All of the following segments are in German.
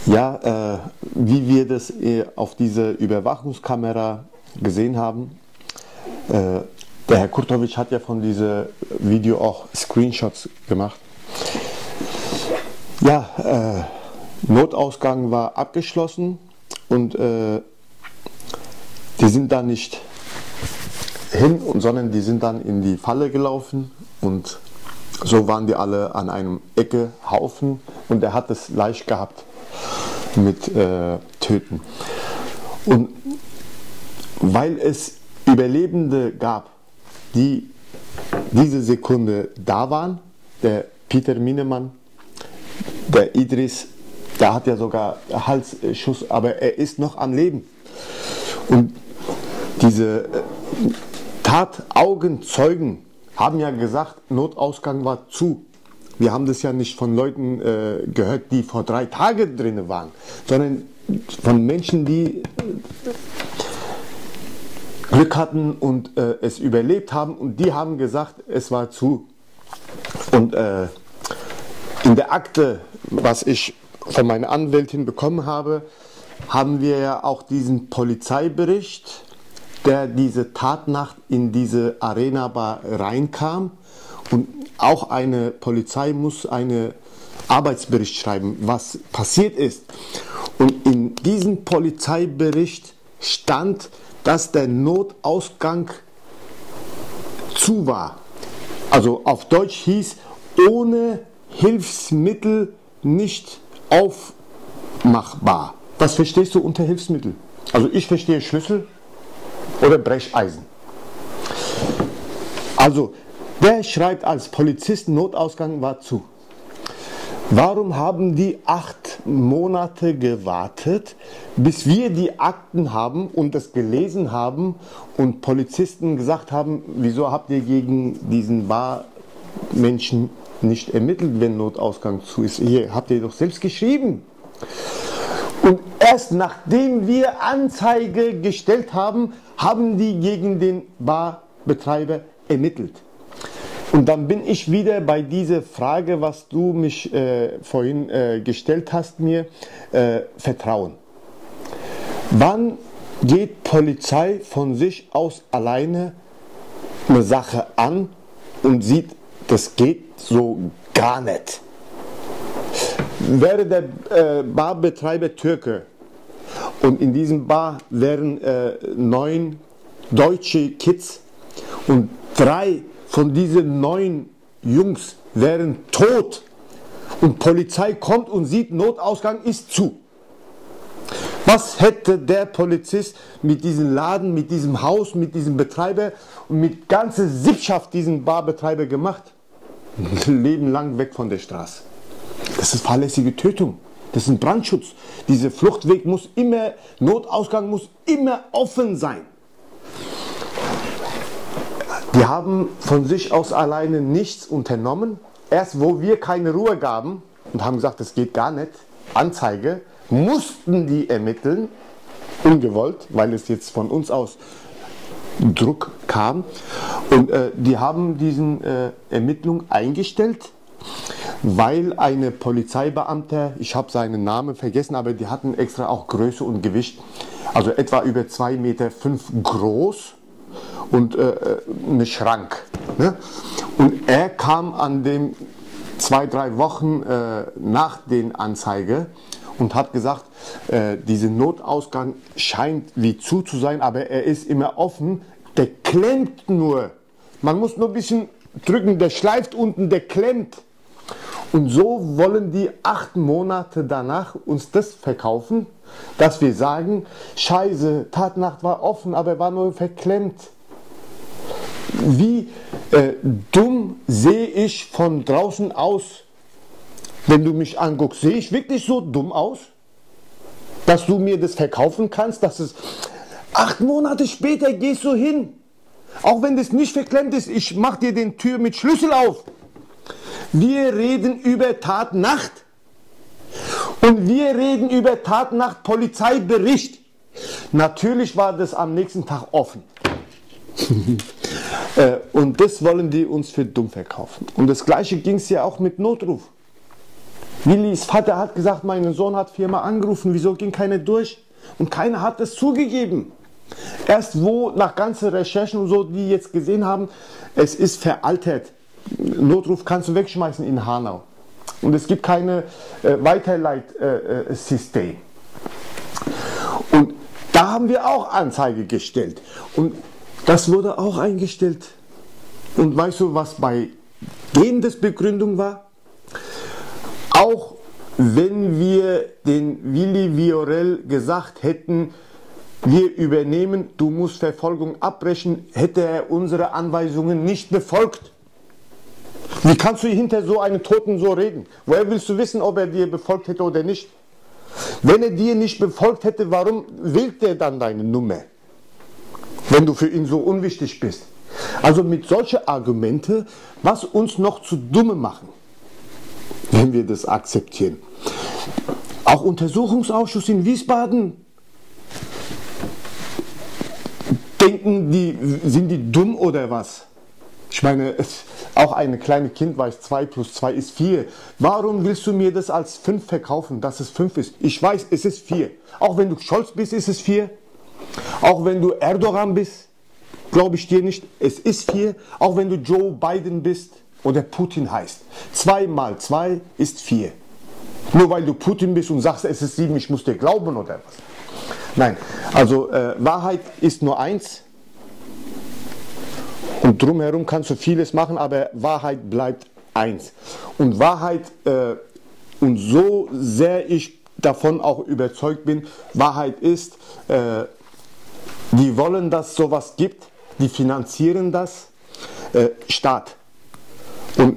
Ja, wie wir das auf dieser Überwachungskamera gesehen haben, der Herr Kurtovic hat ja von diesem Video auch Screenshots gemacht. Ja, Notausgang war abgeschlossen und die sind da nicht hin, sondern die sind dann in die Falle gelaufen und so waren die alle an einem Eckehaufen und er hat es leicht gehabt mit Töten. Und weil es Überlebende gab, die diese Sekunde da waren, der Peter Minemann, der Idris, der hat ja sogar Halsschuss, aber er ist noch am Leben. Und diese Tataugenzeugen haben ja gesagt, Notausgang war zu. Wir haben das ja nicht von Leuten gehört, die vor 3 Tagen drin waren, sondern von Menschen, die Glück hatten und es überlebt haben, und die haben gesagt, es war zu. Und in der Akte, was ich von meiner Anwältin bekommen habe, haben wir ja auch diesen Polizeibericht, der diese Tatnacht in diese Arena-Bar reinkam. Und auch eine Polizei muss einen Arbeitsbericht schreiben, was passiert ist. Und in diesem Polizeibericht stand, dass der Notausgang zu war. Also auf Deutsch hieß, ohne Hilfsmittel nicht aufmachbar. Was verstehst du unter Hilfsmittel? Also ich verstehe Schlüssel oder Brecheisen. Also der schreibt als Polizist, Notausgang war zu. Warum haben die 8 Monate gewartet, bis wir die Akten haben und das gelesen haben und Polizisten gesagt haben, wieso habt ihr gegen diesen Barmenschen nicht ermittelt, wenn Notausgang zu ist? Hier habt ihr doch selbst geschrieben. Und erst nachdem wir Anzeige gestellt haben, haben die gegen den Barbetreiber ermittelt. Und dann bin ich wieder bei dieser Frage, was du mich vorhin gestellt hast, mir Vertrauen. Wann geht Polizei von sich aus alleine eine Sache an und sieht, das geht so gar nicht? Wäre der Barbetreiber Türke und in diesem Bar wären 9 deutsche Kids und 3 von diesen 9 Jungs wären tot und Polizei kommt und sieht, Notausgang ist zu. Was hätte der Polizist mit diesem Laden, mit diesem Haus, mit diesem Betreiber und mit ganzer Sippschaft diesen Barbetreiber gemacht? Ein Leben lang weg von der Straße. Das ist fahrlässige Tötung. Das ist ein Brandschutz. Dieser Fluchtweg muss immer, Notausgang muss immer offen sein. Die haben von sich aus alleine nichts unternommen. Erst wo wir keine Ruhe gaben und haben gesagt, das geht gar nicht, Anzeige, mussten die ermitteln, ungewollt, weil es jetzt von uns aus Druck kam. Und die haben diese Ermittlung eingestellt, weil eine Polizeibeamte, ich habe seinen Namen vergessen, aber die hatten extra auch Größe und Gewicht, also etwa über 2,5 Meter groß und eine Schrank. Ne? Und er kam an dem 2-3 Wochen nach den Anzeige und hat gesagt, dieser Notausgang scheint wie zu sein, aber er ist immer offen, der klemmt nur. Man muss nur ein bisschen drücken, der schleift unten, der klemmt. Und so wollen die 8 Monate danach uns das verkaufen, dass wir sagen, Scheiße, Tatnacht war offen, aber war nur verklemmt. Wie dumm sehe ich von draußen aus, wenn du mich anguckst? Sehe ich wirklich so dumm aus, dass du mir das verkaufen kannst, dass es 8 Monate später gehst du hin, auch wenn das nicht verklemmt ist, ich mache dir den Tür mit Schlüssel auf. Wir reden über Tatnacht und wir reden über Tatnacht Polizeibericht. Natürlich war das am nächsten Tag offen. Und das wollen die uns für dumm verkaufen. Und das gleiche ging es ja auch mit Notruf. Willis Vater hat gesagt, mein Sohn hat 4-mal angerufen, wieso ging keiner durch? Und keiner hat es zugegeben. Erst wo nach ganzen Recherchen und so, die jetzt gesehen haben, es ist veraltet. Notruf kannst du wegschmeißen in Hanau. Und es gibt keine Weiterleitsystem. Und da haben wir auch Anzeige gestellt. Und das wurde auch eingestellt. Und weißt du, was bei denen das Begründung war? Auch wenn wir den Willi Viorel gesagt hätten, wir übernehmen, du musst Verfolgung abbrechen, hätte er unsere Anweisungen nicht befolgt. Wie kannst du hinter so einem Toten so reden? Woher willst du wissen, ob er dir befolgt hätte oder nicht? Wenn er dir nicht befolgt hätte, warum wählt er dann deine Nummer? Wenn du für ihn so unwichtig bist. Also mit solchen Argumenten, was uns noch zu Dumme machen, wenn wir das akzeptieren. Auch Untersuchungsausschuss in Wiesbaden. Denken die, sind die dumm oder was? Ich meine, auch ein kleines Kind weiß, 2 + 2 ist 4. Warum willst du mir das als 5 verkaufen, dass es 5 ist? Ich weiß, es ist 4. Auch wenn du Scholz bist, ist es 4. Auch wenn du Erdogan bist, glaube ich dir nicht, es ist 4. Auch wenn du Joe Biden bist oder Putin heißt. 2 mal 2 ist 4. Nur weil du Putin bist und sagst, es ist 7, ich muss dir glauben oder was? Nein, also Wahrheit ist nur eins. Und drumherum kannst du vieles machen, aber Wahrheit bleibt eins. Und Wahrheit, und so sehr ich davon auch überzeugt bin, Wahrheit ist, die wollen, dass es sowas gibt, die finanzieren das, Staat. Und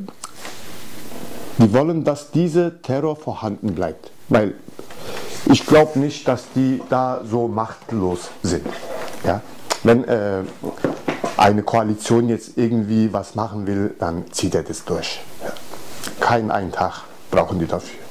die wollen, dass dieser Terror vorhanden bleibt. Weil ich glaube nicht, dass die da so machtlos sind. Ja? Wenn eine Koalition jetzt irgendwie was machen will, dann zieht er das durch. Ja. Keinen einen Tag brauchen die dafür.